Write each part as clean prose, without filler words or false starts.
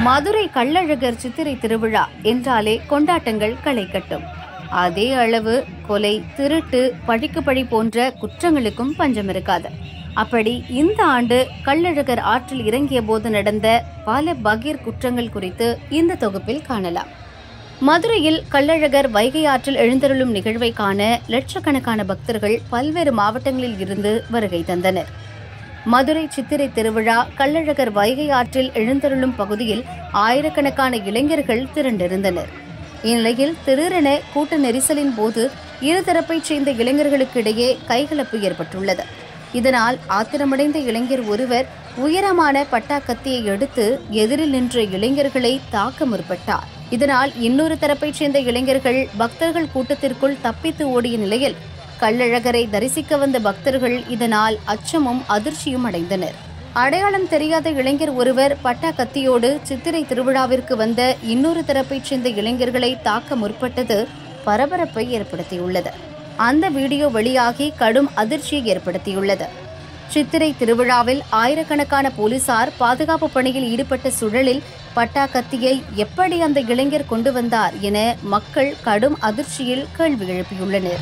மதுரை கள்ளழகர் சித்திரை திருவிழா என்றாலே கொண்டாட்டங்கள் களை கட்டும். அதே அளவு கொலை, திருட்டு, பழிக்கு பழி போன்ற குற்றங்களுக்கும் பஞ்சம் இருக்காது. அப்படி இந்த ஆண்டு கள்ளழகர் ஆற்றில் இறங்கிய போது நடந்த பல பகீர் குற்றங்கள் குறித்து இந்த தொகுப்பில் காணலாம். மதுரையில் கள்ளழகர் வைகை ஆற்றில் எழுந்தருளும் நிகழ்வை காண லட்சக்கணக்கான பக்தர்கள் பல்வேறு மாவட்டங்களில் இருந்து வருகை தந்தனர். மதுரை சித்திரை திருவிழா கள்ளழகர் வைகை ஆற்றில் எழுந்தருளும் பகுதியில் ஆயிரக்கணக்கான இளைஞர்கள் திரண்டிருந்தனர். இந்நிலையில் திடீரென கூட்ட நெரிசலின் போது இருதரப்பைச் சேர்ந்த இளைஞர்களுக்கு இடையே கைகலப்பு ஏற்பட்டுள்ளது. இதனால் ஆத்திரமடைந்த இளைஞர் ஒருவர் உயரமான பட்டா கத்தியை எடுத்து எதிரில் நின்ற இளைஞர்களை தாக்க முற்பட்டார். இதனால் இன்னொரு தரப்பைச் சேர்ந்த இளைஞர்கள் பக்தர்கள் கூட்டத்திற்குள் தப்பித்து ஓடிய நிலையில் கள்ளழகரை தரிசிக்க வந்த பக்தர்கள் இதனால் அச்சமும் அதிர்ச்சியும் அடைந்தனர். அடையாளம் தெரியாத இளைஞர் ஒருவர் பட்டா கத்தியோடு சித்திரை திருவிழாவிற்கு வந்த இன்னொரு தரப்பைச் சேர்ந்த இளைஞர்களை தாக்க முற்பட்டது பரபரப்பை ஏற்படுத்தியுள்ளது. அந்த வீடியோ வெளியாகி கடும் அதிர்ச்சியை ஏற்படுத்தியுள்ளது. சித்திரை திருவிழாவில் ஆயிரக்கணக்கான போலீசார் பாதுகாப்பு பணியில் ஈடுபட்ட சூழலில் பட்டா கத்தியை எப்படி அந்த இளைஞர் கொண்டு வந்தார் என மக்கள் கடும் அதிர்ச்சியில் கேள்வி எழுப்பியுள்ளனர்.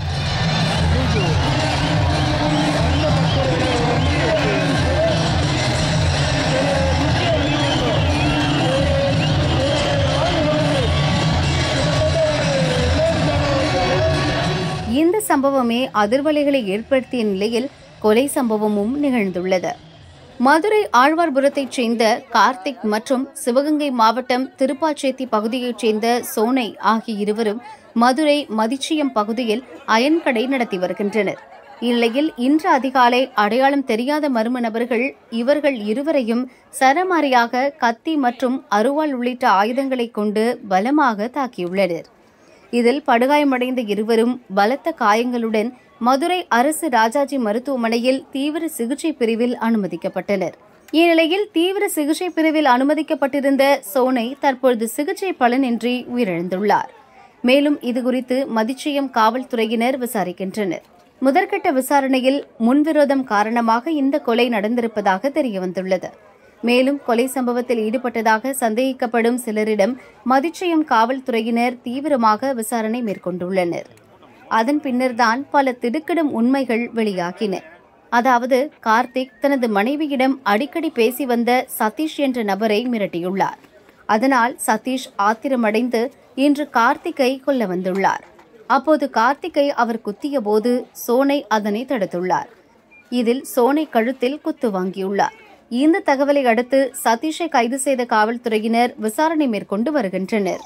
இந்த சம்பவமே அதிர்வலைகளை ஏற்படுத்திய நிலையில் கொலை சம்பவமும் நிகழ்ந்துள்ளது. மதுரை ஆழ்வார்புரத்தைச் சேர்ந்த கார்த்திக் மற்றும் சிவகங்கை மாவட்டம் திருப்பாச்சேத்தி பகுதியைச் சேர்ந்த சோனை ஆகிய இருவரும் மதுரை மதிச்சியம் பகுதியில் அயன் கடை நடத்தி வருகின்றனர். இந்நிலையில் இன்று அதிகாலை அடையாளம் தெரியாத மர்ம நபர்கள் இவர்கள் இருவரையும் சரமாரியாக கத்தி மற்றும் அருவாள் உள்ளிட்ட ஆயுதங்களை கொண்டு பலமாக தாக்கியுள்ளனர். இதில் படுகாயமடைந்த இருவரும் பலத்த காயங்களுடன் மதுரை அரசு ராஜாஜி மருத்துவமனையில் தீவிர சிகிச்சை பிரிவில் அனுமதிக்கப்பட்டனர். இந்நிலையில் தீவிர சிகிச்சை பிரிவில் அனுமதிக்கப்பட்டிருந்த சோனை தற்பொழுது சிகிச்சை பலனின்றி உயிரிழந்துள்ளார். மேலும் இதுகுறித்து மதிச்சியம் காவல்துறையினர் விசாரிக்கின்றனர். முதற்கட்ட விசாரணையில் முன்விரோதம் காரணமாக இந்த கொலை நடந்திருப்பதாக தெரியவந்துள்ளது. மேலும் கொலை சம்பவத்தில் ஈடுபட்டதாக சந்தேகிக்கப்படும் சிலரிடம் மதிச்சியம் காவல்துறையினர் தீவிரமாக விசாரணை மேற்கொண்டுள்ளனர். அதன் பின்னர்தான் பல திடுக்கிடும் உண்மைகள் வெளியாகின. அதாவது கார்த்திக் தனது மனைவியிடம் அடிக்கடி பேசி வந்த சதீஷ் என்ற நபரை மிரட்டியுள்ளார். அதனால் சதீஷ் ஆத்திரமடைந்து இன்று கார்த்திக்கை கொல்ல வந்துள்ளார். அப்போது கார்த்திக்கை அவர் குத்திய போது சோனை அதனை தடுத்துள்ளார். இதில் சோனை கழுத்தில் குத்து வாங்கியுள்ளார். இந்த தகவலை அடுத்து சதீஷை கைது செய்த காவல்துறையினர் விசாரணை மேற்கொண்டு வருகின்றனர்.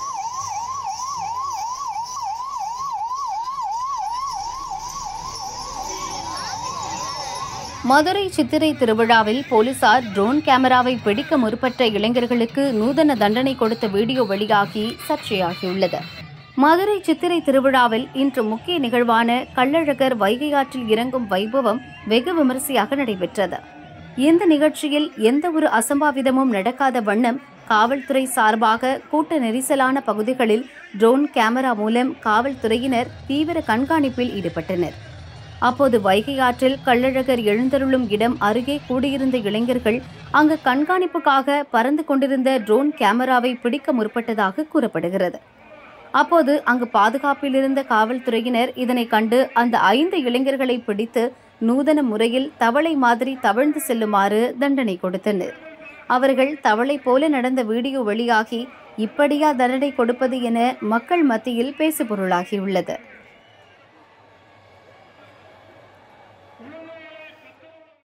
மதுரை சித்திரை திருவிழாவில் போலீசார் ட்ரோன் கேமராவை பிடிக்க முற்பட்ட இளைஞர்களுக்கு நூதன தண்டனை கொடுத்த வீடியோ வெளியாகி சர்ச்சையாகியுள்ளது. மதுரை சித்திரை திருவிழாவில் இன்று முக்கிய நிகழ்வான கள்ளழகர் வைகை ஆற்றில் இறங்கும் வைபவம் வெகு விமரிசையாக நடைபெற்றது. இந்த நிகழ்ச்சியில் எந்த ஒரு அசம்பாவிதமும் நடக்காத வண்ணம் காவல்துறை சார்பாக கூட்ட நெரிசலான பகுதிகளில் ட்ரோன் கேமரா மூலம் காவல்துறையினர் தீவிர கண்காணிப்பில் ஈடுபட்டனர். அப்போது வைகை ஆற்றில் கள்ளழகர் எழுந்தருளும் இடம் அருகே கூடியிருந்த இளைஞர்கள் அங்கு கண்காணிப்புக்காக பறந்து கொண்டிருந்த ட்ரோன் கேமராவை பிடிக்க முற்பட்டதாக கூறப்படுகிறது. அப்போது அங்கு பாதுகாப்பில் இருந்த காவல்துறையினர் இதனை கண்டு அந்த 5 இளைஞர்களை பிடித்து நூதன முறையில் தவளை மாதிரி தவழ்ந்து செல்லுமாறு தண்டனை கொடுத்தனர். அவர்கள் தவளை போல நடந்த வீடியோ வெளியாகி இப்படியா தண்டனை கொடுப்பது என மக்கள் மத்தியில் பேசுபொருளாகியுள்ளது.